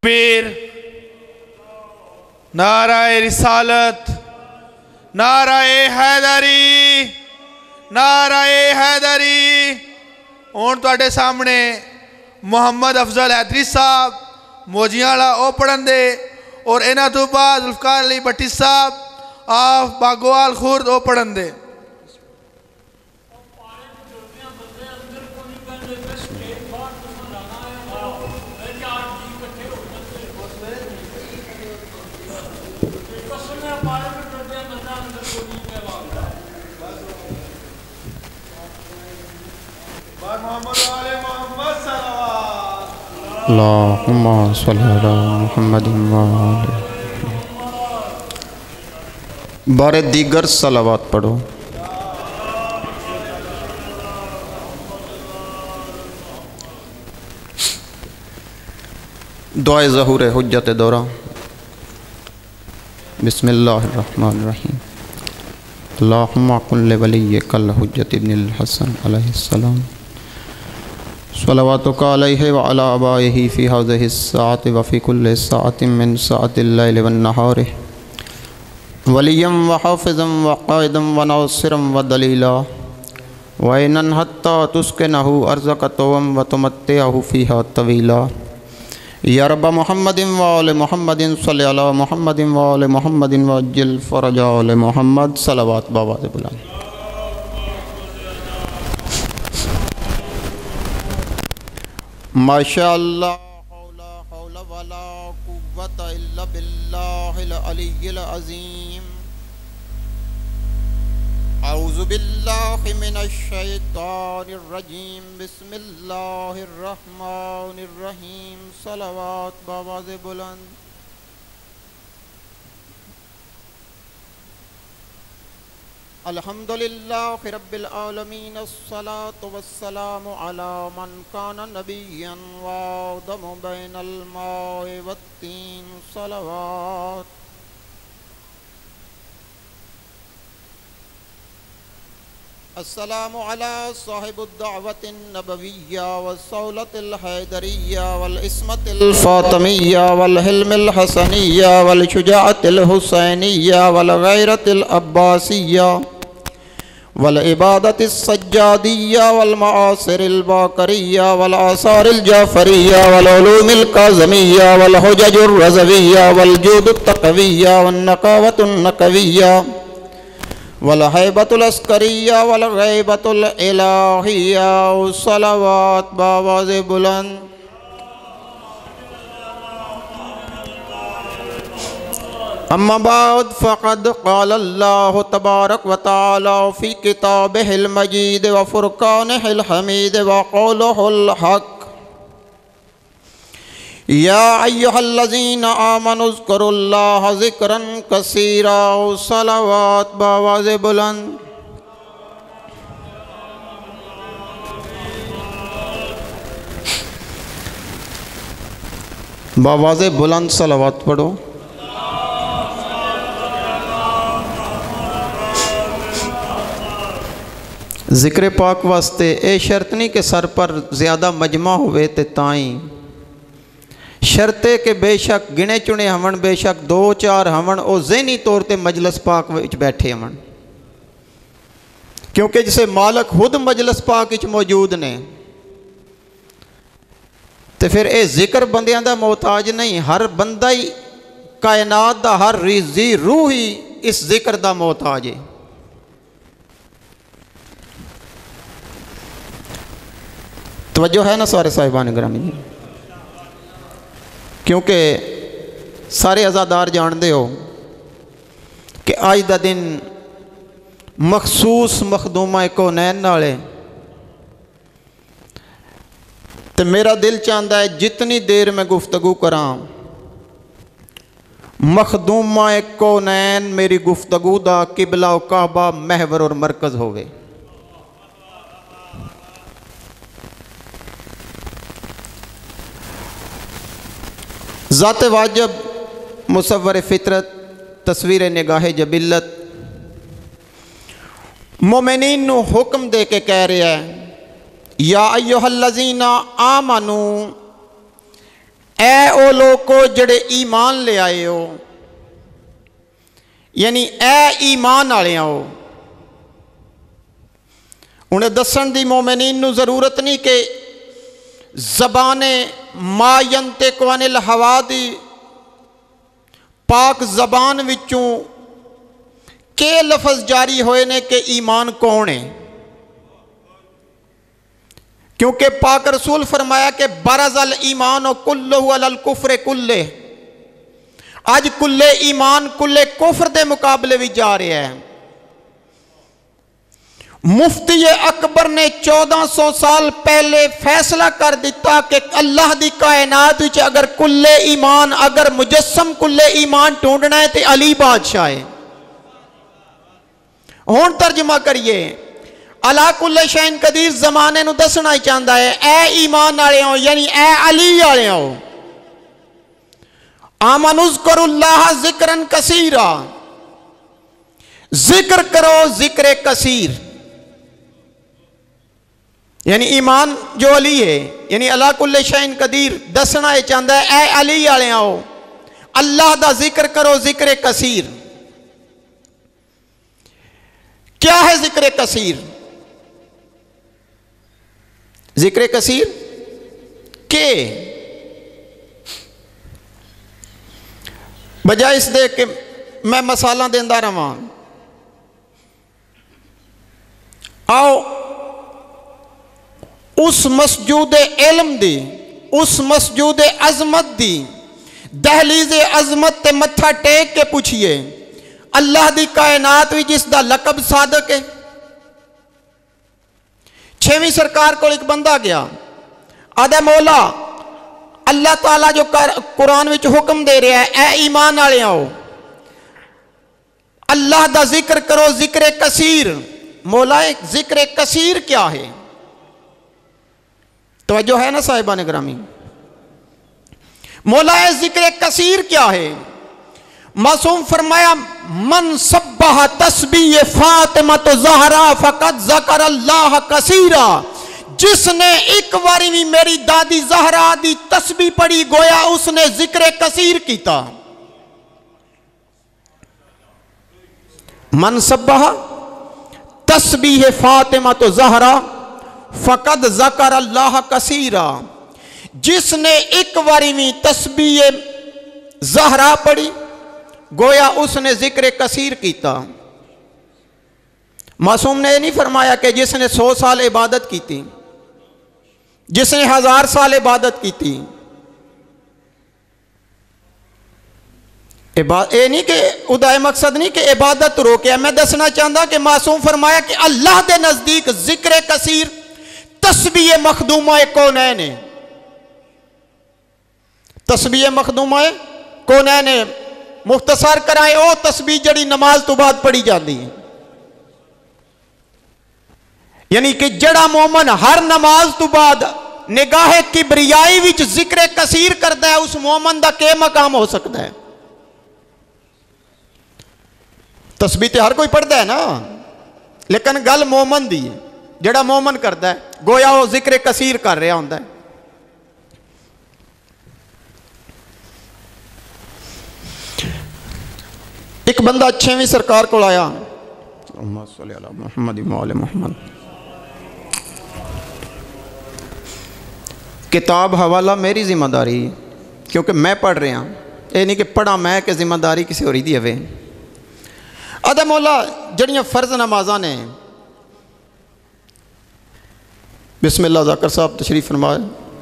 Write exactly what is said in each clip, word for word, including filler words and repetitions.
पीर, नाराए रिसालत, नाराए हैदरी, नाराए हैदरी। हुण तुहाडे सामने मुहम्मद अफजल हैदरी साहब मोजियां वाला ओ पढ़न दे और इन्हां तो बाद जुल्फकार अली भट्टी साहब आप बागोवाल खुर्द ओ पढ़न दे। अल्लाहुम्मा सल्ली अला मुहम्मदिन व आले। बारे दीगर सलावत पढ़ो। दुआए ज़हूर हुज्जत दौरा। बिस्मिल्लाहिर्रहमानिर्रहीम। अल्लाहुम्मा कुल्ले वलिय्यकल हुज्जत इब्निल हसन अलैहिस्सलाम सलवातुका अलैहि व अला आबाइहि फ़ी हाज़िहि स्साअति व फ़ी कुल्लि साअतिन मिन साअतिल लैलि वन नहारि वलिय्यम व हाफ़िज़म व क़ाइदम व नासिरम व दलीला व इनन हत्ता तुस्किनहु अर्ज़क तोवम व तुमत्तिअहु फ़ीहा तवीला। या रब्ब मुहम्मदिन व आले मुहम्मदिन सल्लि अला मुहम्मदिन व आले मुहम्मदिन व अज्जिल फ़रजा आले मुहम्मद। सलावत बावाज़ बुलंद। माशाअल्लाह हौला हौला वला कुव्वता इल्ला बिल्लाहिल अलिय्यिल अज़ीम। औज़ु बिल्लाहि मिनश शैतानिर रजीम। बिस्मिल्लाहिर रहमानिर रहीम। सलावत बावाज़ बुलंद। अल्हम्दुलिल्लाहि रब्बिल आलमीन। अस्सलातु वस्सलामु अला मन काना नबिय्यन व आदमु बैनल माइ वत्तीन। सलावत। अस्सलामु अला साहिबुद्दअवतिन नबविय्या वस्सौलतिल हैदरिय्या वल इस्मतिल फातिमिय्या वल हिल्मिल हसनिय्या वल शुजाअतिल हुसैनिय्या वल गैरतिल अब्बासिय्या वल इबादतिस सज्जादिय्या वल मआसिरिल बाकरिय्या वल आसारिल जाफरिय्या वल उलूमिल काज़िमिय्या वल हुजजुर रज़विय्या वल जूदुत तक़विय्या वन नकावतुन नकविय्या वल हैबतुल अस्करिय्या वल गैबतुल इलाहिय्या। सलावत बावाज़ बुलंद। अम्मा बाद फ़क़द क़ाल अल्लाहु तबारक व तआला फ़ी किताबिहिल मजीद व फ़ुरक़ानिहिल हमीद व क़ौलिहिल हक़। या अय्युहल्लज़ीना आमनु ज़्कुरुल्लाह ज़िक्रन कसीरा। सलावत बावाज़ बुलंद। बावाज़ बुलंद सलावत पढ़ो। ज़िक्र पाक वास्ते ए शर्त नहीं कि सर पर ज़्यादा मजमा हुए ते ताई शर्ते के बेशक गिने चुने हमन, बेशक दो चार हमन और ज़हनी तौर पर मजलस पाक विच बैठे हमन, क्योंकि जिसे मालक खुद मजलस पाक विच मौजूद ने तो फिर ये जिक्र बंदियां दा मोहताज नहीं। हर बंदा ही कायनात दा हर रिजी रूह ही इस जिक्र दा मोहताज है। तवज्जो है ना सारे साहिबान गिरामी जी, क्योंकि सारे अज़ादार जानते हो कि अज का दिन मखसूस मखदूमा कौनैन नाल है। तो मेरा दिल चाहता है जितनी देर मैं गुफ्तगू करा मखदूमा कौनैन मेरी गुफ्तगू दा किबला काबा महवर और मरकज़ होवे। ज़ात वाजब मुसव्वर फितरत तस्वीर निगाह जबिलत मोमिनीन नू हुक्म दे के कह रहा है, या अय्युहल्लज़ीना आमनू, ऐ ओ लोको जड़े ईमान ले आए हो, यानी ऐ ईमान वाले हो। उन्हें दसन की मोमिनीन नूं जरूरत नहीं कि ज़बाने मायंते कोनिल हवा दी पाक जबान विचों के लफज जारी होए ने कि ईमान कौन है, क्योंकि पाक रसूल फरमाया कि बरज़ल ईमान कुल्लहु अलल कुफ्र कुल्ले। आज कुल्ले ईमान कुल्ले कुफ्र के मुकाबले भी जा रहा है। मुफ्ती अकबर ने चौदह सौ साल पहले फैसला कर दिता कि अल्लाह की कायनात विच अगर कुल्ले ईमान अगर मुजस्सम कुल्ले ईमान ढूंढना है तो अली बादशाह है। हुण तर्जमा करिए, अला कुल्ले शैन कदीर जमाने नूं दसना ही चाहता है ऐ ईमान वाले हो, यानी ऐ अली वाले हो। आमनुज़्कुरुल्लाह ज़िक्रन कसीरा, जिक्र करो जिक्र कसीर, यानी ईमान जो अली है, यानी अला कुल्ले शैन कदीर दसना ही चाहता है ऐ अली वाले हो, अल्लाह दा जिक्र करो जिक्र कसीर। क्या है जिक्र कसीर? जिक्र कसीर के बजाय इस दे के मैं मसाला देंदा रहा। आओ उस मसजूद इल्म दी, उस मसजूद अजमत दी दहलीज अजमत ते मत्था टेक के पूछिए अल्लाह दी कायनात भी जिसका लकब सादक है। छेवीं सरकार को एक बंदा गया, आदे मौला अल्लाह ताला जो कुरान विच हुक्म दे रहा है ऐ ईमान वाले आओ, अल्लाह दा जिक्र करो जिक्र कसीर। मौला जिक्र कसीर क्या है? तो जो है ना साहिबान ग्रामी, मौला जिक्र कसीर क्या है? मासूम फरमाया मन सब्बाह तस्बीह फातिमा तो ज़हरा फ़क़द ज़कर अल्लाह कसीरा। जिसने एक बारी भी मेरी दादी ज़हरा दी तस्बीह पढ़ी गोया उसने जिक्र कसीर किया। मन सब्बाह तस्बीह फातिमा तो ज़हरा फ़क़द ज़कर अल्लाह कसीरा। जिसने एक बारी भी तस्बीह ज़हरा पढ़ी गोया उसने जिक्र कसीर किया। मासूम ने यह नहीं फरमाया कि जिसने सौ साल इबादत की थी, जिसने हजार साल इबादत की थी। ये नहीं कि उदा मकसद नहीं कि इबादत रोके। मैं दसना चाहता कि मासूम फरमाया कि अल्लाह के नजदीक जिक्र कसीर तस्बीह मखदूमा कौनैन है। तस्बीह मखदूमा कौनैन है। मुख्तसर कराए वो तस्बीह जड़ी नमाज तो बाद पढ़ी जाती है, यानी कि जड़ा मोमन हर नमाज तो बाद निगाह किबरियाई विच जिक्र कसीर करता है, उस मोमन का क्या मकाम हो सकता है? तस्बीह तो हर कोई पढ़ता है ना, लेकिन गल मोमन दी है। जड़ा मोमन करता है गोया वो जिक्र कसीर कर रहा होंदा है। एक बंदा छेवीं सरकार को आया, मुहम्मद मुहम्मद किताब हवाला मेरी जिम्मेदारी, क्योंकि मैं पढ़ रहा, ये नहीं कि पढ़ा मैं कि जिम्मेदारी किसी होरी दी हवे। अदे मौला जड़ियाँ फर्ज नमाजा ने, बिस्मिल्लाह ज़ाकर साहब तशरीफ फरमाए।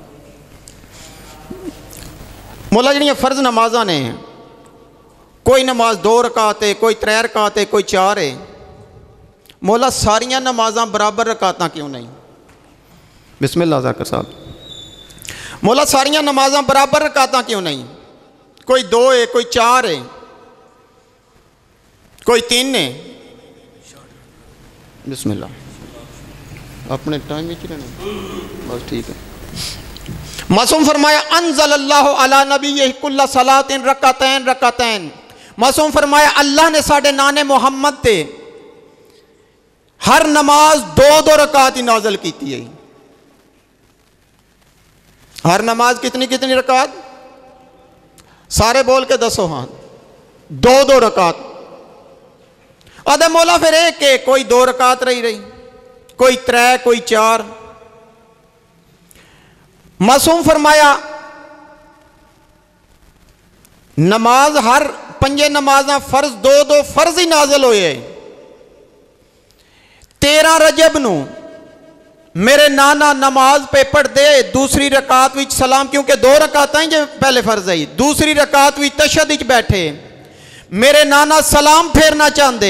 मौला जड़ियाँ फर्ज नमाजा ने, कोई नमाज दो रकात है, कोई त्रै रकात है, कोई चार है। मौला सारियां नमाजा बराबर रकातां क्यों नहीं? बिस्मिल्लाह ज़ाकर साहब। मौला सारियां नमाजा बराबर रकातां क्यों नहीं? कोई दो है, कोई चार है, कोई तीन है। बिस्मिल्लाह अपने टाइम में रहना बस ठीक है। मासूम फरमाया अनज़लल्लाहु अला नबी कुल्ला सलातिन रकातैन रकातैन। मासूम फरमाया अल्लाह ने साढ़े नाने मुहम्मद ते हर नमाज दो दो रकात ही नाजल की है। हर नमाज कितनी कितनी रकात? सारे बोल के दसो हाँ। दो दो रकात। आदे मौला फिर एक एक, कोई दो रकात रही रही, कोई त्रै, कोई चार। मासूम फरमाया नमाज हर पंजे नमाजा फर्ज दो दो फर्ज ही नाजल होए। तेरह रजब नू मेरे नाना नमाज पे पढ़ दे दूसरी रकात विच सलाम, क्योंकि दो रकात ही जो पहले फर्ज आई, दूसरी रकात विच तशहद विच बैठे मेरे नाना सलाम फेरना चाहते।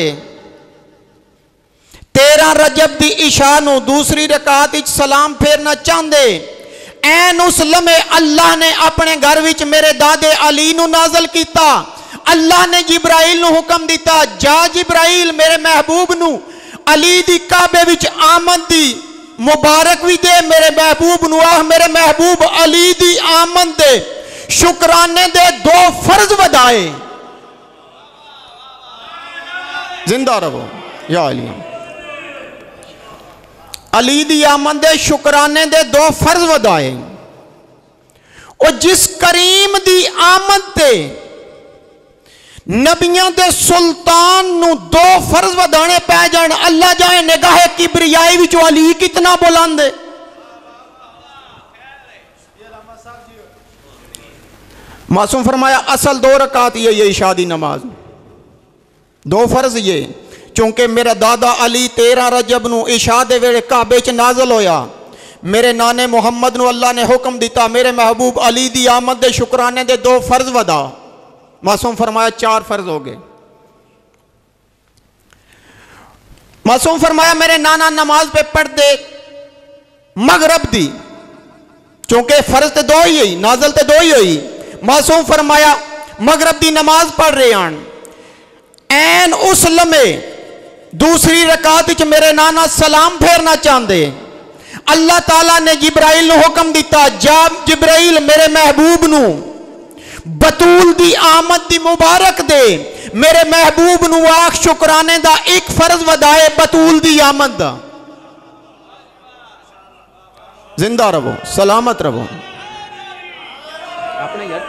तेरह रजब दी इशा नू दूसरी रकात विच सलाम फेरना चाहते। ऐन उस लम्हे अल्लाह ने अपने घर विच मेरे दादे अली नू नाजल किया। अल्लाह ने जिब्राइल नू हुक्म दिता, जा जिब्राइल मेरे महबूब नू अली दी काबे विच आमद दी मुबारक भी दे। मेरे महबूब नू आह मेरे महबूब अली दी आमद दे शुक्राने दे दो फर्ज वधाए। जिंदा रहो या अली। अली दी आमद दे शुक्राने दे दो फर्ज वधाए। और जिस करीम दी आमद ते नबियां दे सुल्तान नू दो फर्ज वधाने पै जान, अल्लाह जाए निगाह किबरियाई विच अली कितना बुलंद है। मासूम फरमाया असल दो रकात ये ये इशा दी नमाज, दो फर्ज ये, चूंकि मेरा दादा अली तेरह रजब नू इशा दे वेले काबे च नाजल होया। मेरे नाने मुहम्मद नू अल्लाह ने हुक्म दिता मेरे महबूब अली दी आमद दे शुक्राने दे दो फर्ज वधा। मासूम फरमाया चार फर्ज हो गए। मासूम फरमाया मेरे नाना नमाज पे पढ़ दे मगरब दी, चूंकि फर्ज तो दो ही हुई, नाजल तो दो ही हुई। मासूम फरमाया मगरब दी नमाज पढ़ रहे हैं। ऐन उस लम्हे दूसरी रकात च मेरे नाना सलाम फेरना चाहते। अल्लाह ताला ने जिब्राइल नू हुक्म दिता, जा जिब्राइल मेरे महबूब नू बतूल दी आमद दी मुबारक दे। मेरे महबूब नू आख शुक्राने दा एक फर्ज वधाए बतूल दी आमद दा। जिंदा रहो सलामत रहो। अपने यार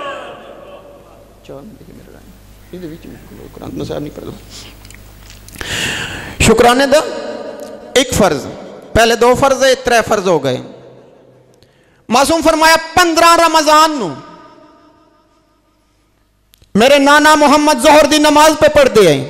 शुक्राने दा एक फर्ज, पहले दो फर्ज है, त्रै फर्ज हो गए। मासूम फरमाया पंद्रह रमजान नू मेरे नाना मोहम्मद जोहर दी नमाज पे पढ़ते हैं।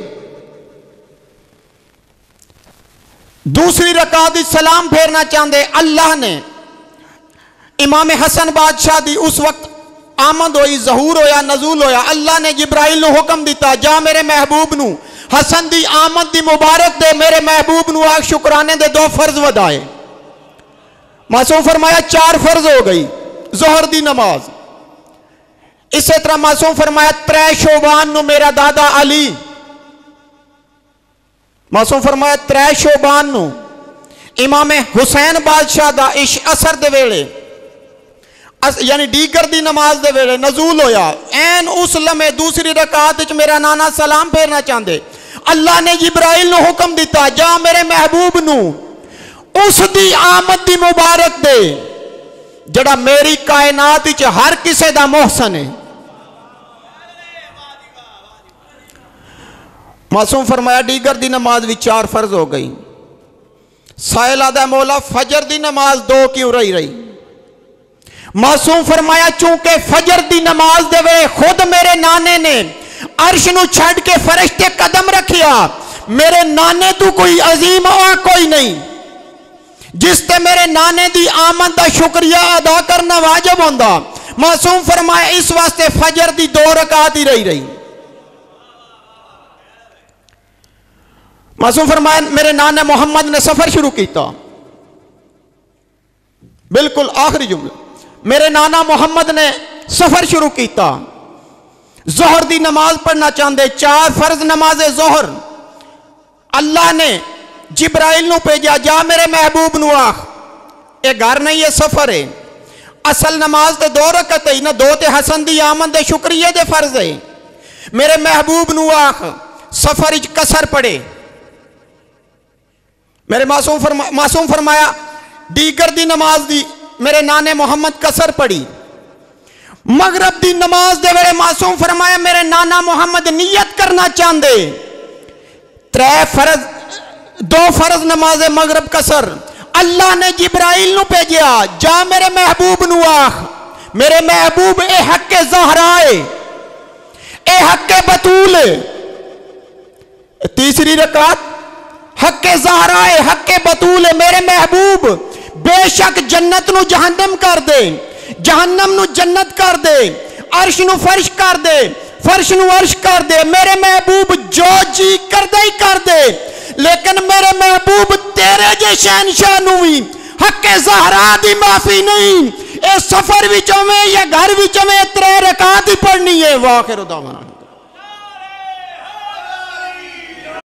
दूसरी रकात दी सलाम फेरना चाहते। अल्लाह ने इमाम हसन बादशाह दी उस वक्त आमद हुई, जहूर होया, नजूल होया। अल्लाह ने जिब्राइल नू हुक्म दिता, जा मेरे महबूब नू हसन दी आमद दी मुबारक दे। मेरे महबूब नू आख शुक्राने दे दो फर्ज वधाए। मासूम फरमाया चार फर्ज हो गई जोहर दी नमाज। इसी तरह मासूम फरमाया त्रै शोबान नू मेरा दादा अली, मासूम फरमाया त्रै शोबान नू इमाम हुसैन बादशाह दा इश असर दे वेले यानी डीगर दी नमाज दे वेले नजूल होया। ऐन उस लम्हे दूसरी रकात च मेरा नाना सलाम फेरना चाहते। अल्लाह ने जिब्राइल नू हुक्म दिता, जा मेरे महबूब नू उस दी आमद दी मुबारक दे जड़ा मेरी कायनात च हर किसे दा मोहसन है। मासूम फरमाया डीगर दी नमाज भी चार फर्ज हो गई। साइला दा मौला फजर दी नमाज दो क्यों रही रही? मासूम फरमाया चूंकि फजर दी नमाज दे वे खुद मेरे नाने ने अर्श नू छड़ के फरिश्ते कदम रखिया। मेरे नाने तू कोई अजीम और कोई नहीं जिसते मेरे नाने दी आमद का शुक्रिया अदा करना वाजिब होंदा। मासूम फरमाया इस वास्ते फजर दी दो रकात ही रही रही। मासूम फरमाया मेरे नाना मोहम्मद ने सफर शुरू किया। बिल्कुल आखिरी जुमला, मेरे नाना मोहम्मद ने सफर शुरू किया। जोहर दी नमाज पढ़ना चाहते, चार फर्ज नमाजे जोहर। अल्लाह ने जिब्राइल नू भेजा, जा मेरे महबूब नू आख ये घर नहीं है सफर है। असल नमाज तो दो रकत है ना, दो ते हसन दी आमद दे शुक्रिया दे फर्ज है। मेरे महबूब नू आख सफर इच कसर पड़े। मेरे मासूम फरमा मासूम फरमाया दीगर दी नमाज दी मेरे नाने मोहम्मद कसर पड़ी। मगरब दी नमाज दे वेले मासूम फरमाया मेरे नाना मुहम्मद नियत करना चाहते त्रै फर्ज दो फर्ज नमाज मगरब कसर अल्लाह ने जिब्राइल नु भेजा जा मेरे महबूब नु आख मेरे महबूब ए हक ज़हरा है ए हक बतूल है। तीसरी रकात हक ज़हरा है हक बतूल है मेरे महबूब बेशक जन्नत नु जहन्नम कर दे जहन्नम नु जन्नत कर दे अर्श नु फर्श कर दे फर्श नु अर्श कर दे मेरे महबूब जो जी कर दे ही कर दे लेकिन मेरे महबूब तेरे जे शहनशाह नु भी हक ज़हरा दी माफी नहीं ए सफर विच होवे या घर विच होवे त्रै रकात ही पढ़नी है। वाखिर दावाना।